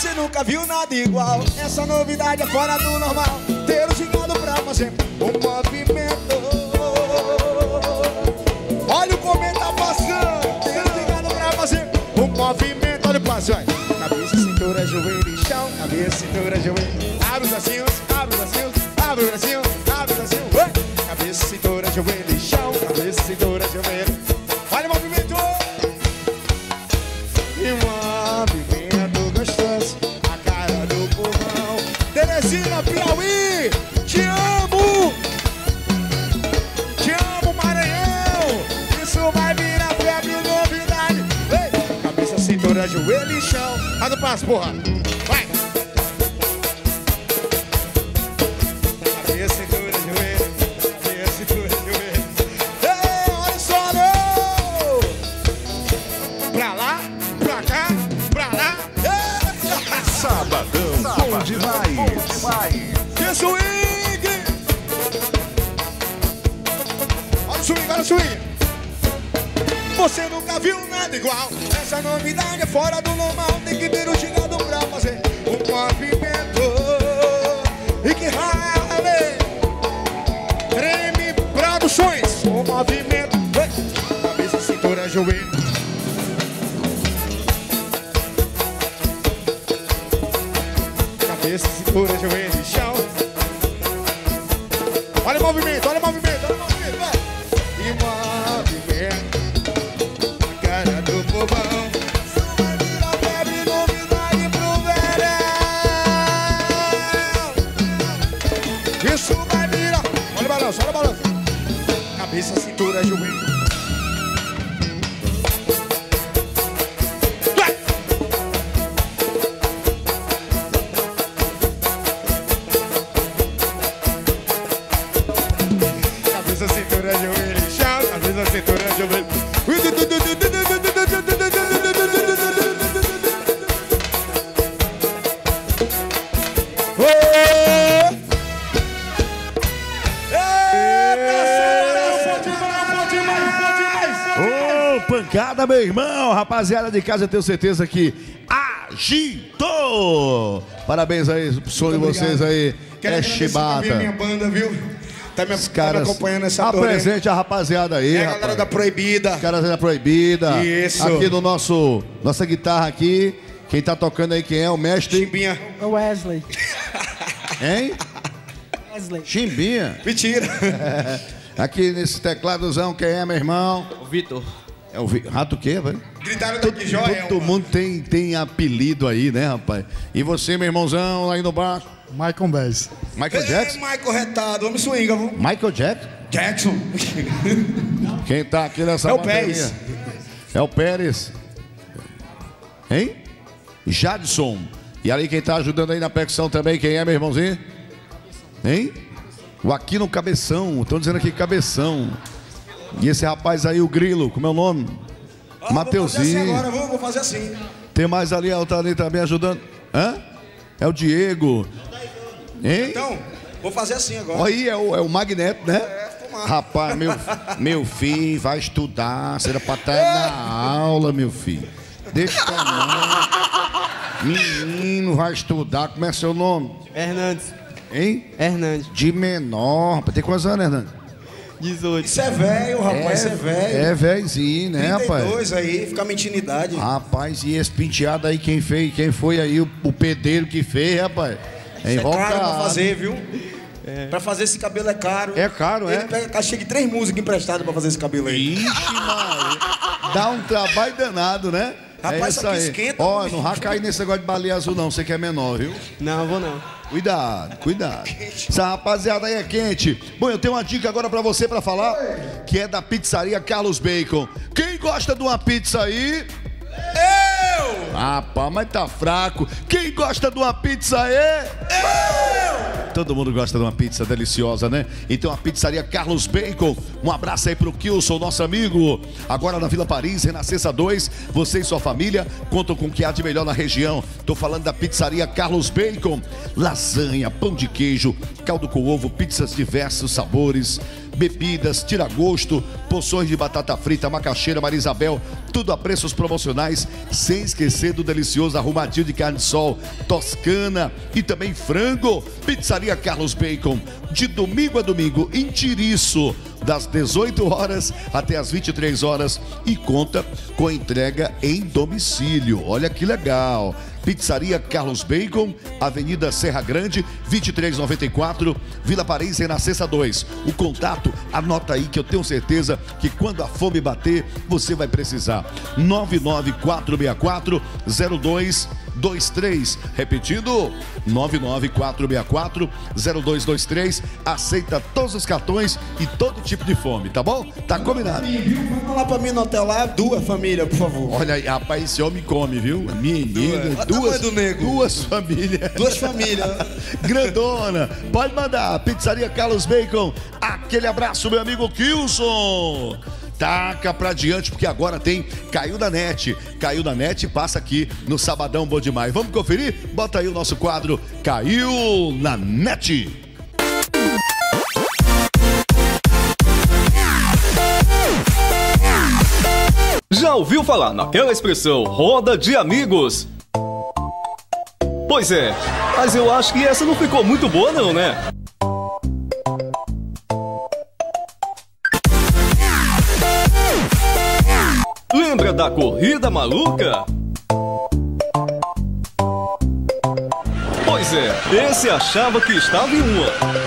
Você nunca viu nada igual. Essa novidade é fora do normal. Ter o gingado pra fazer um movimento. Olha o como tá passando. Ter o gingado pra fazer um movimento. Olha o passo, olha. Cabeça, cintura, joelho e chão. Cabeça, cintura, joelho. Abre os bracinhos, abre os bracinhos, abre os bracinhos, abre os bracinhos. Cabeça, cintura, joelho e chão. Cabeça, cintura, joelho. Olha o movimento. E movimento gostoso. A cara do povão. Teresina, Piauí. Te amo. Te amo, Maranhão. Isso vai virar febre, novidade. Ei. Cabeça, cintura, joelho e chão. Faz o passo, porra. Vai. Cabeça, cintura, joelho. Cabeça, cintura, joelho. Ei, olha só, não. Pra lá, pra cá, pra lá. Ei. Sabadão, bom demais. Que swing! Olha o swing, olha o swing. Você nunca viu nada igual. Essa novidade é fora do normal. Tem que ter o gingado pra fazer um movimento. E que rale. Treme Produções. Um movimento. Cabeça, cintura, joelho. Cabeça, cintura, joelho e chão. Olha o movimento, olha o movimento, olha o movimento, vai. E movimento. A cara do povão. Isso vai virar febre, novidade pro verão. Isso vai virar. Olha o balanço, olha o balanço. Cabeça, cintura, joelho. Cabeça, cintura, joelho e chão. Cabeça, cintura, joelho. Ô, pancada, meu irmão. Rapaziada de casa, eu tenho certeza que agitou. Parabéns aí pro som de vocês aí. É chibata. Minha banda, viu? Tá me acompanhando essa dor. Apresente a rapaziada aí, É a galera da Proibida. Os caras da Proibida. Isso. Aqui no nossa guitarra aqui. Quem tá tocando aí, quem é? O mestre? Chimbinha. O Wesley. Hein? Wesley. Chimbinha. Mentira. Aqui nesse tecladozão, quem é, meu irmão? O Vitor. É o Rato o quê, velho? Gritaram daqui, joia. Todo mundo tem apelido aí, né, rapaz? E você, meu irmãozão, aí no baixo? Michael Bass. Michael Jackson? Michael retado, homem swinga, viu? Michael Jackson? Jackson. Quem tá aqui nessa É o bateria? Pérez. É o Pérez. Hein? Jadson. E ali quem tá ajudando aí na percussão também, quem é, meu irmãozinho? Hein? O Aquino Cabeção. Estão dizendo aqui Cabeção. E esse rapaz aí, o Grilo, como é o nome? Mateuzinho. Vou fazer assim agora, vou fazer assim. Tem mais ali, tá ali também ajudando. Hã? É o Diego. Hein? Então, vou fazer assim agora. Olha aí, é o Magneto, né? Tomar. Rapaz, meu filho vai estudar. Você era pra estar na aula, meu filho. Deixa a mão. Menino vai estudar. Como é seu nome? Hernandes. Hein? Hernandes. De menor. Rapaz, tem quantos anos, Hernandes? 18. Isso é velho, rapaz, isso é velho. É velhozinho, né, rapaz? 32 aí, fica mentindo idade. Rapaz, e esse penteado aí, quem fez? Quem foi aí o pedreiro que fez, rapaz? É Isso é caro pra invocado. fazer, viu? Pra fazer esse cabelo é caro. É caro, Ele é? pega caixa de 3 músicas emprestadas pra fazer esse cabelo aí. Ixi, Maria. Dá um trabalho danado, né? Rapaz, é isso isso aqui aí. esquenta, Ó, homem. não vai cair nesse negócio de baleia azul, não. Você que é menor, viu? Não, vou não. Cuidado, cuidado. Essa rapaziada aí é quente. Bom, eu tenho uma dica agora pra você pra falar, que é da pizzaria Carlos Bacon. Quem gosta de uma pizza aí? Eu! Rapaz, mas tá fraco. Quem gosta de uma pizza aí? Eu! Todo mundo gosta de uma pizza deliciosa, né? Então a pizzaria Carlos Bacon. Um abraço aí pro Kilson, nosso amigo. Agora na Vila Paris, Renascença 2. Você e sua família contam com o que há de melhor na região. Tô falando da pizzaria Carlos Bacon. Lasanha, pão de queijo, caldo com ovo, pizzas diversos sabores, bebidas, tira-gosto, porções de batata frita, macaxeira, Maria Isabel, tudo a preços promocionais, sem esquecer do delicioso arrumadinho de carne de sol, toscana e também frango. Pizzaria Carlos Bacon, de domingo a domingo, em Tiriço, das 18 horas até as 23 horas e conta com entrega em domicílio. Olha que legal! Pizzaria Carlos Bacon, Avenida Serra Grande, 2394, Vila Paris, Renascença 2. O contato, anota aí que eu tenho certeza que quando a fome bater, você vai precisar. 99464-0223. Repetindo, 99464-0223. Aceita todos os cartões e todo tipo de fome, tá bom? Tá combinado. Vamos lá pra mim no hotel lá, duas famílias, por favor. Olha aí, rapaz, esse homem come, viu? Menina, duas famílias. Duas famílias. Grandona. Pode mandar. Pizzaria Carlos Bacon. Aquele abraço, meu amigo Kilson. Taca pra diante, porque agora tem Caiu na Net. Caiu na Net, passa aqui no Sabadão Bom Demais. Vamos conferir? Bota aí o nosso quadro Caiu na Net. Já ouviu falar naquela expressão roda de amigos? Pois é, mas eu acho que essa não ficou muito boa não, né? Lembra da corrida maluca? Pois é, esse achava que estava em uma.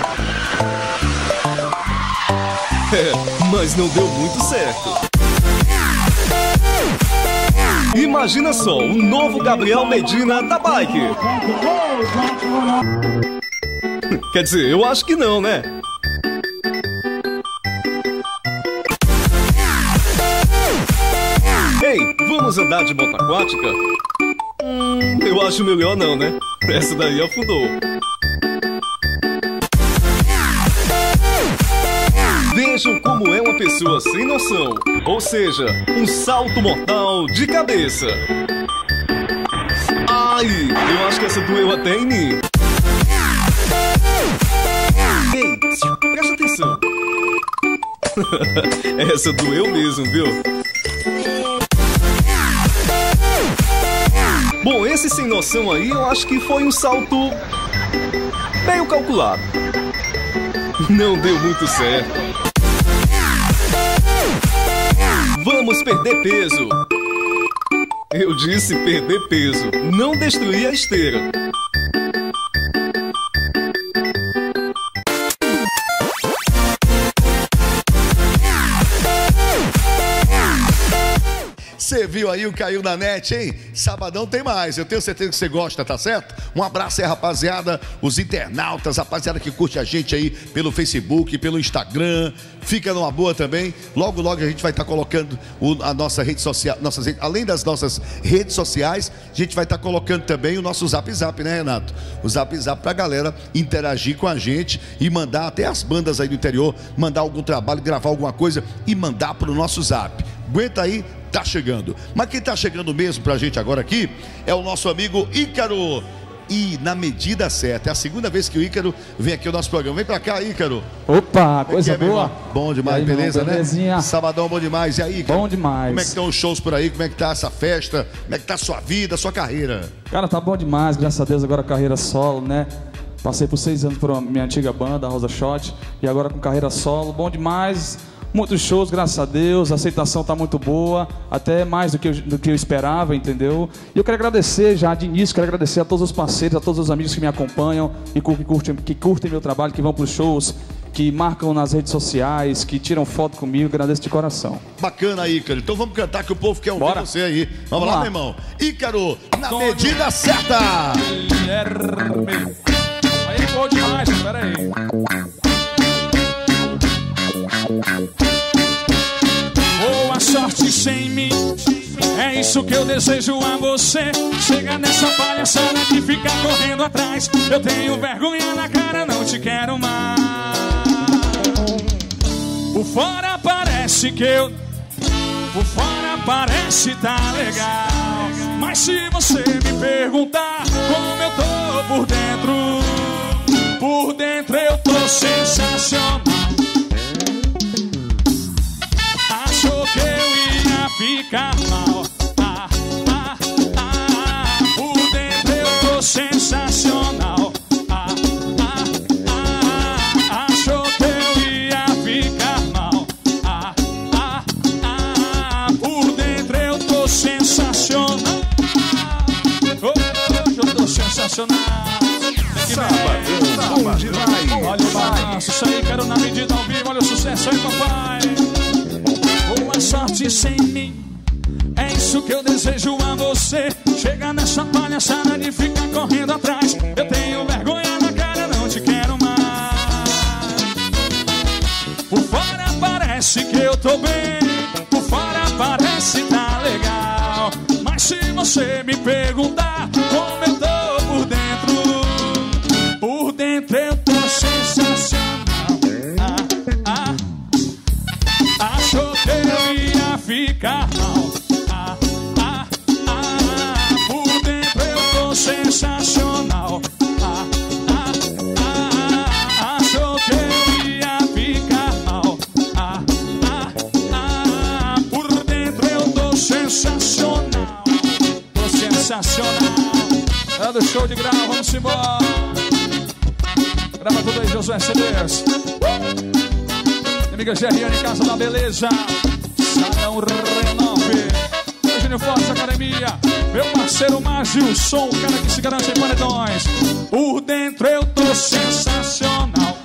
Mas não deu muito certo. Imagina só, o novo Gabriel Medina da bike. Quer dizer, eu acho que não, né? Ei, vamos andar de moto aquática? Eu acho melhor não, né? Essa daí afundou. Vejam como é uma pessoa sem noção. Ou seja, um salto mortal de cabeça. Ai, eu acho que essa doeu até em mim. Ei, presta atenção. Essa doeu mesmo, viu? Bom, esse sem noção aí, eu acho que foi um salto meio calculado. Não deu muito certo. Vamos perder peso. Eu disse perder peso, não destruir a esteira. Você viu aí o Caiu na Net, hein? Sabadão tem mais, eu tenho certeza que você gosta, tá certo? Um abraço aí, rapaziada, os internautas, rapaziada que curte a gente aí pelo Facebook, pelo Instagram. Fica numa boa também. Logo, logo a gente vai estar colocando a nossa rede social, além das nossas redes sociais, a gente vai estar colocando também o nosso Zap Zap, né, Renato? O Zap Zap pra galera interagir com a gente e mandar até as bandas aí do interior, mandar algum trabalho, gravar alguma coisa e mandar pro nosso Zap. Aguenta aí, tá chegando. Mas quem tá chegando mesmo pra gente agora aqui é o nosso amigo Ícaro. E na medida certa, é a segunda vez que o Ícaro vem aqui ao nosso programa. Vem pra cá, Ícaro. Opa, coisa boa. Bom demais, aí, beleza, irmão, belezinha, né? Sabadão bom demais. E aí, Ícaro? Bom demais. Como é que estão os shows por aí? Como é que tá essa festa? Como é que tá a sua vida, a sua carreira? Cara, tá bom demais, graças a Deus, agora carreira solo, né? Passei por 6 anos por minha antiga banda, a Rosa Shot, e agora com carreira solo, bom demais. Muitos shows, graças a Deus, a aceitação tá muito boa, até mais do que eu esperava, entendeu? E eu quero agradecer já de início, quero agradecer a todos os parceiros, a todos os amigos que me acompanham e que curtem meu trabalho, que vão para os shows, que marcam nas redes sociais, que tiram foto comigo, agradeço de coração. Bacana, Ícaro. Então vamos cantar que o povo quer ouvir você aí. Vamos lá, meu irmão. Ícaro, na medida certa. Aí é bom demais, peraí. Boa sorte sem mim, é isso que eu desejo a você. Chega nessa palhaçada que fica correndo atrás. Eu tenho vergonha na cara, não te quero mais. Por fora parece que eu... Por fora parece tá legal, mas se você me perguntar como eu tô por dentro eu sensacional. Sabadão bom demais. Olha o balanço, isso aí, quero na medida ao vivo. Olha o sucesso aí, papai. Boa sorte sem mim, é isso que eu desejo a você. Chega nessa palhaçada de ficar correndo atrás. Eu tenho vergonha na cara, não te quero mais. Por fora parece que eu tô bem, por fora parece tá legal. Mas se você me perguntar como eu tô por dentro eu tô sensacional. Achou que eu ia ficar mal. Por dentro eu tô sensacional. Achou que eu ia ficar mal. Por dentro eu tô sensacional. Tô sensacional. É do show de grau, vamos embora. Grava tudo aí, Josué CDs. Amiga Gerriane, Casa da Beleza. Salão Renove. Eugênio Forte Academia. Meu parceiro Magilson, o cara que se garante em paredões. Por dentro eu tô sensacional.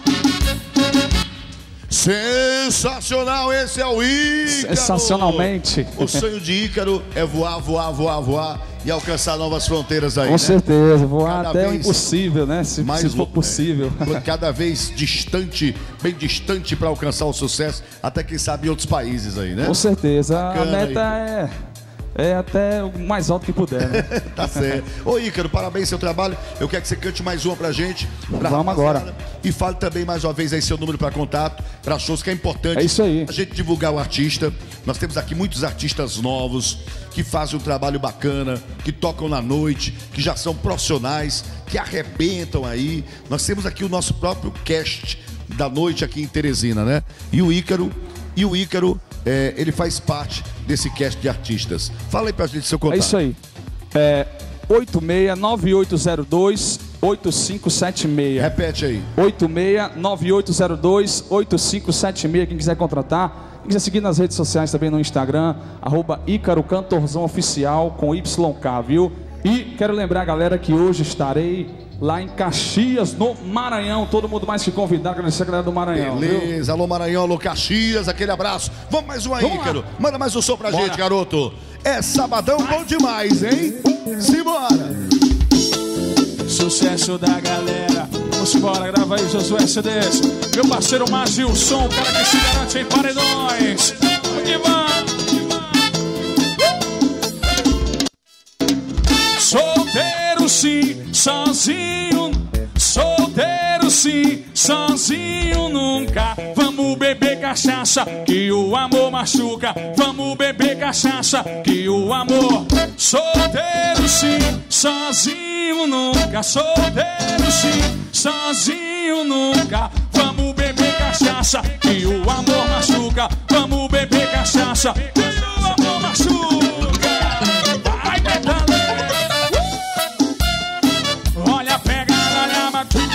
Sensacional, esse é o Ícaro. Sensacionalmente. O sonho de Ícaro é voar, voar, voar, voar e alcançar novas fronteiras aí. Com certeza, voar Cada até o vez impossível, né? Se for possível. Cada vez distante, bem distante para alcançar o sucesso, até quem sabe em outros países aí, né? Com certeza. Bacana, a meta é até o mais alto que puder, né? Tá certo. Ô Ícaro, parabéns pelo seu trabalho. Eu quero que você cante mais uma pra gente. Vamos agora. E fale também mais uma vez aí seu número para contato, para shows, que é importante. É isso aí. A gente divulgar o artista. Nós temos aqui muitos artistas novos que fazem um trabalho bacana, que tocam na noite, que já são profissionais, que arrebentam aí. Nós temos aqui o nosso próprio cast da noite aqui em Teresina, né? E o Ícaro, ele faz parte desse cast de artistas. Fala aí pra gente seu contato. É isso aí. 869802-8576. Repete aí. 869802-8576. Quem quiser contratar. Quem quiser seguir nas redes sociais também no Instagram, @Ícaro Cantorzão Oficial com YK, viu? E quero lembrar, galera, que hoje estarei lá em Caxias, no Maranhão. Todo mundo mais que convidado, agradecer a galera do Maranhão. Beleza, viu? Alô Maranhão, alô Caxias, aquele abraço. Vamos mais um aí, Ícaro. Manda mais um som pra gente, garoto. É sabadão bom demais, hein? Simbora! Sucesso da galera. Vamos embora, grava aí, Josué CDs. Meu parceiro Magilson, o cara que se garante em paredões. Aqui vai. Solteiro sim, sozinho. Solteiro sim, sozinho nunca. Vamos beber cachaça, que o amor machuca. Vamos beber cachaça, que o amor. Solteiro sim, sozinho nunca. Solteiro sim, sozinho nunca. Vamos beber cachaça, que o amor machuca. Vamos beber cachaça, que o amor machuca. Vai, Betaleira. Olha a pegada, olha a machuca.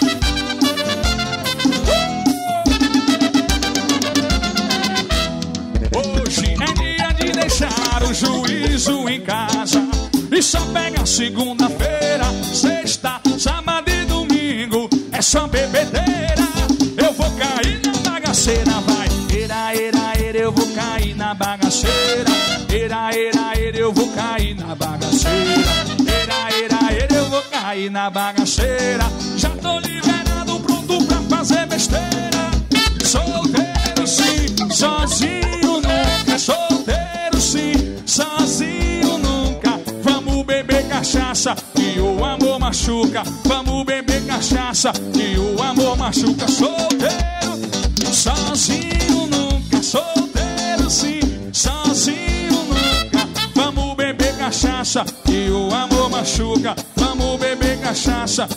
Hoje é dia de deixar o juízo em casa. E só pega segunda-feira, sexta, sábado e domingo. É só bebedeira. Eu vou cair na bagaceira, vai. Eu vou cair na bagaceira. Eu vou cair na bagaceira. Eu vou cair na bagaceira. Já tô liberado, pronto pra fazer besteira. Solteiro sim, sozinho nunca. Solteiro sim, sozinho nunca. Vamos beber cachaça, que o amor machuca. Vamos beber cachaça, que o amor machuca. Solteiro, sozinho nunca. Solteiro sim, sozinho nunca. Vamos beber cachaça, que o amor machuca. Vamos beber cachaça.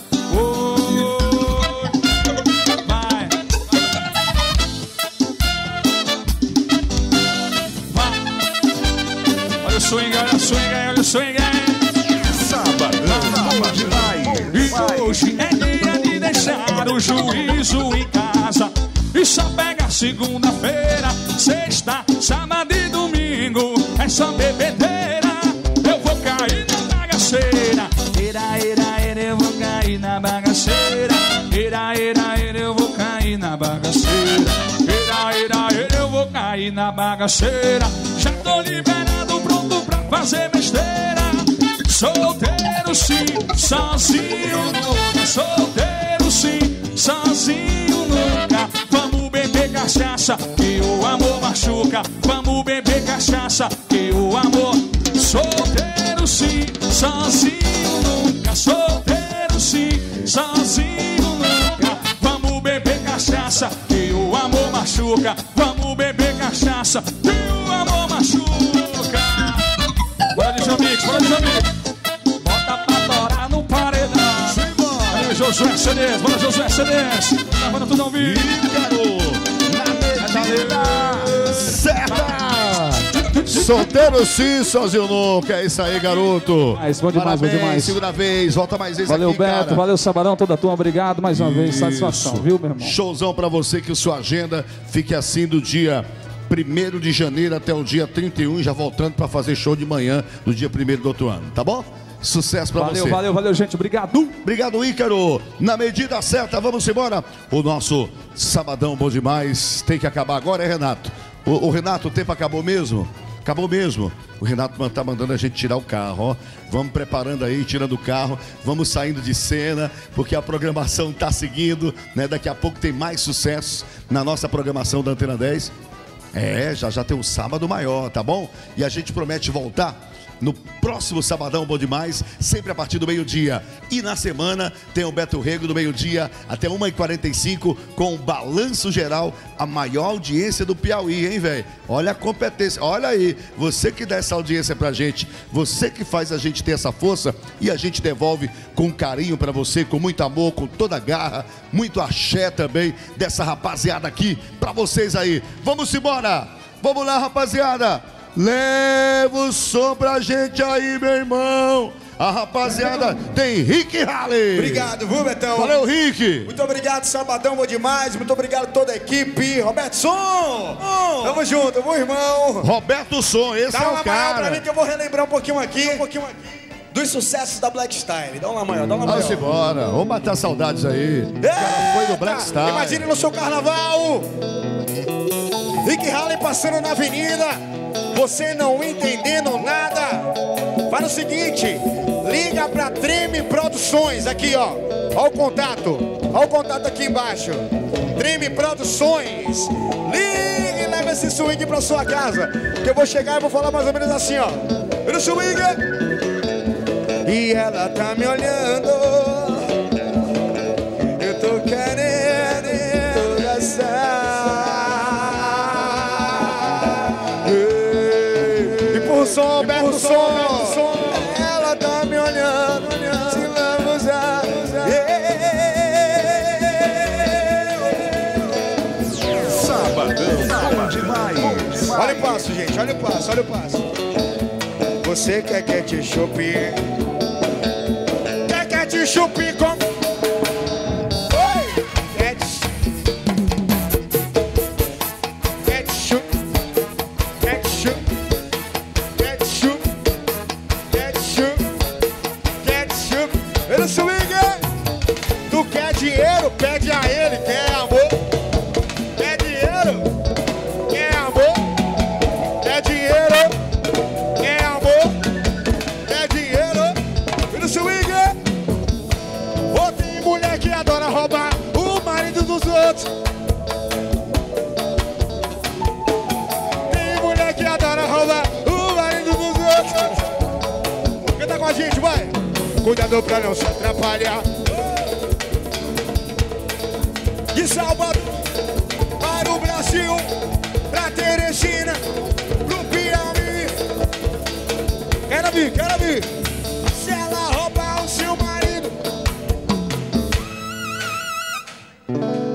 Vai. Vai. Olha o swing, olha o swing, olha o swing. Sabadão demais. E hoje é dia de deixar o juízo em casa. E só pega segunda-feira, sexta, sábado e domingo. É só bebedeira. Eu vou cair na bagaceira. Eu cair na bagaceira. Eu vou cair na bagaceira. Eu vou cair na bagaceira. Já tô liberado, pronto pra fazer besteira. Solteiro sim, sozinho nunca. Solteiro sim, sozinho nunca. Vamos beber cachaça, que o amor machuca. Vamos beber cachaça, que o amor. Solteiro sim, sozinho nunca. Solteiro sim, sozinho nunca. Vamos beber cachaça, que o amor machuca. Vamos beber cachaça, que o amor machuca. Bora de Jamix, bora de Jamix. Bota pra torar no paredão. Aí, Josué CDs, bora Josué CDs. Gravando tudo ao vivo. Na medida certa. Solteiro sim, sozinho nunca. É isso aí, garoto. Bom demais, bom demais. Segunda vez, volta mais vezes valeu, aqui, Beto, cara. valeu, Sabadão, toda a turma, obrigado mais uma vez, Isso. satisfação, viu, meu irmão? Showzão pra você, que sua agenda fique assim do dia 1º de janeiro até o dia 31, já voltando pra fazer show de manhã no dia 1º do outro ano, tá bom? Sucesso pra você. Valeu, gente, obrigado. Obrigado, Ícaro. Na medida certa, vamos embora. O nosso Sabadão bom demais tem que acabar agora, é Renato? O Renato, o tempo acabou mesmo? Acabou mesmo. O Renato tá mandando a gente tirar o carro, ó. Vamos preparando aí, tirando o carro. Vamos saindo de cena, porque a programação tá seguindo, né? Daqui a pouco tem mais sucesso na nossa programação da Antena 10. Já tem um sábado maior, tá bom? E a gente promete voltar no próximo Sabadão bom demais, sempre a partir do meio-dia. E na semana tem o Beto Rego do meio-dia até 1h45 com o Balanço Geral, a maior audiência do Piauí, hein, velho? Olha a competência, olha aí, você que dá essa audiência pra gente, você que faz a gente ter essa força e a gente devolve com carinho pra você, com muito amor, com toda a garra, muito axé também dessa rapaziada aqui pra vocês aí. Vamos embora, vamos lá, rapaziada. Leva o som pra gente aí, meu irmão. A rapaziada tem Rick Halley. Obrigado, viu, Betão? Valeu, Rick. Muito obrigado, Sabadão, bom demais. Muito obrigado a toda a equipe. Roberto Som. Tamo junto, meu irmão. Roberto Som, esse Dá é uma o maior pra cara. mim que eu vou relembrar um pouquinho aqui. Dos sucessos da Black Style. Dá uma maior, dá uma maior. Vamos embora, vamos matar saudades aí. O cara foi do Black Style. Imagine no seu carnaval. Rick Halley passando na avenida. Você não entendendo nada. Faz o seguinte, liga pra Treme Produções. Aqui, ó. Ó o contato aqui embaixo. Treme Produções. Liga e leva esse swing pra sua casa. Que eu vou chegar e vou falar mais ou menos assim, ó. No swing. E ela tá me olhando. Eu tô querendo dançar. Som, berro o som. Ela tá me olhando, se vamos usar. Sabadão bom demais. Olha o passo, gente, olha o passo. Você quer ketchup? Quer ketchup com... Oi! Tu quer dinheiro? Pede a ele, quer amor? Quer dinheiro? Quer amor? Quer dinheiro? Quer amor? Quer dinheiro? E no swing? Ou tem mulher que adora roubar o marido dos outros? Tem mulher que adora roubar o marido dos outros? Canta com a gente, vai! Cuidado pra não se atrapalhar. De Salvador para o Brasil, pra Teresina, pro Piauí. Quero vir. Se ela roubar o seu marido,